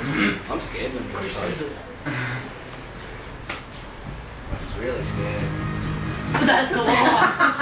I'm scared when you Chris it. I'm really scared. That's a lot.